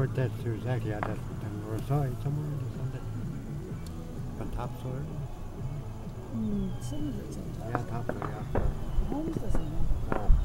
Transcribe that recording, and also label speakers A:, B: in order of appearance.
A: where that's exactly. Yeah, that's the north side somewhere or something. On topsoil.
B: Some of it's on top.
A: Yeah, topsoil. Yeah.
B: Homes doesn't have it.
A: No.